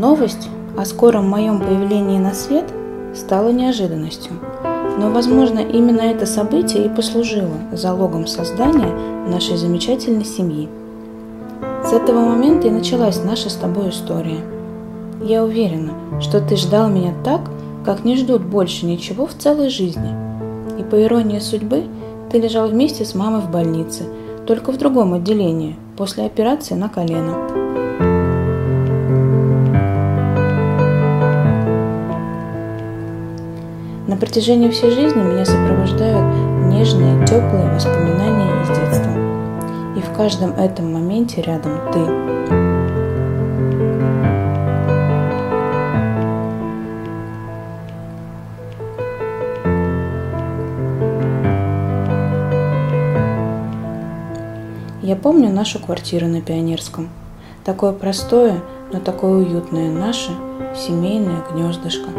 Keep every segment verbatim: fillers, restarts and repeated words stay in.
Новость о скором моем появлении на свет стала неожиданностью, но, возможно, именно это событие и послужило залогом создания нашей замечательной семьи. С этого момента и началась наша с тобой история. Я уверена, что ты ждал меня так, как не ждут больше ничего в целой жизни. И по иронии судьбы, ты лежал вместе с мамой в больнице, только в другом отделении, после операции на колено. На протяжении всей жизни меня сопровождают нежные, теплые воспоминания из детства. И в каждом этом моменте рядом ты. Я помню нашу квартиру на Пионерском. Такое простое, но такое уютное наше семейное гнездышко.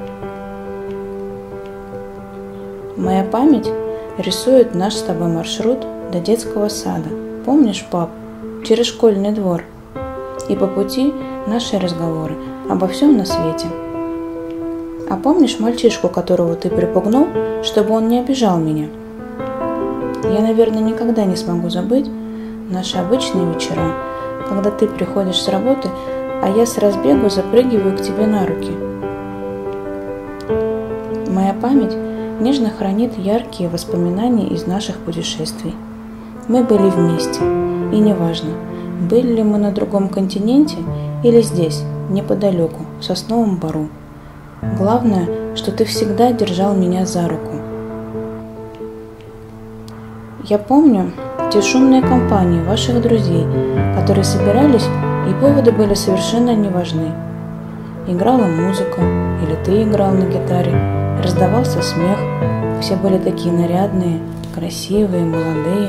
Моя память рисует наш с тобой маршрут до детского сада. Помнишь, пап? Через школьный двор. И по пути наши разговоры обо всем на свете. А помнишь мальчишку, которого ты припугнул, чтобы он не обижал меня? Я, наверное, никогда не смогу забыть наши обычные вечера, когда ты приходишь с работы, а я с разбегу запрыгиваю к тебе на руки. Моя память нежно хранит яркие воспоминания из наших путешествий. Мы были вместе, и неважно, были ли мы на другом континенте или здесь, неподалеку, в Сосновом Бору. Главное, что ты всегда держал меня за руку. Я помню те шумные компании ваших друзей, которые собирались, и поводы были совершенно неважны. Играла музыка, или ты играл на гитаре, раздавался смех, все были такие нарядные, красивые, молодые.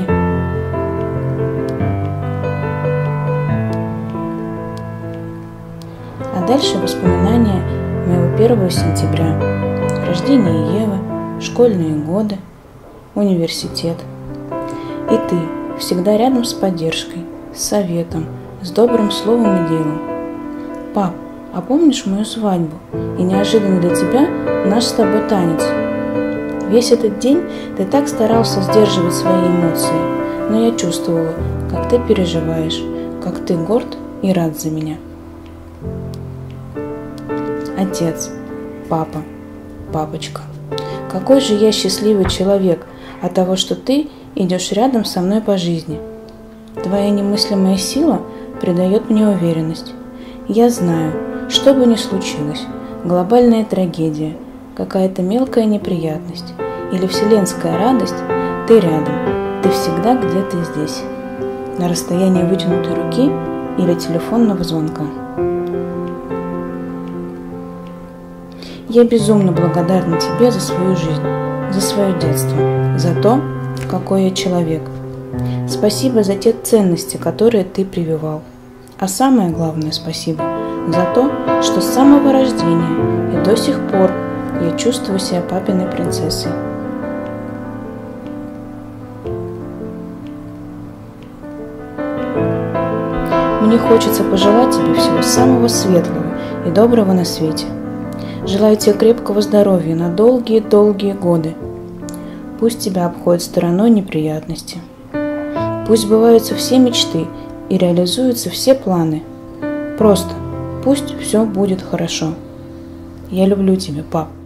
А дальше воспоминания моего первого сентября, рождение Евы, школьные годы, университет. И ты всегда рядом с поддержкой, с советом, с добрым словом и делом. Пап, а помнишь мою свадьбу и неожиданно для тебя наш с тобой танец? Весь этот день ты так старался сдерживать свои эмоции, но я чувствовала, как ты переживаешь, как ты горд и рад за меня. Отец, папа, папочка, какой же я счастливый человек от того, что ты идешь рядом со мной по жизни. Твоя немыслимая сила придает мне уверенность. Я знаю, что бы ни случилось, глобальная трагедия, какая-то мелкая неприятность или вселенская радость, ты рядом, ты всегда где-то здесь, на расстоянии вытянутой руки или телефонного звонка. Я безумно благодарна тебе за свою жизнь, за свое детство, за то, какой я человек. Спасибо за те ценности, которые ты прививал. А самое главное спасибо за то, что с самого рождения и до сих пор я чувствую себя папиной принцессой. Мне хочется пожелать тебе всего самого светлого и доброго на свете. Желаю тебе крепкого здоровья на долгие-долгие годы. Пусть тебя обходят стороной неприятности. Пусть сбываются все мечты и реализуются все планы. Просто пусть все будет хорошо. Я люблю тебя, пап.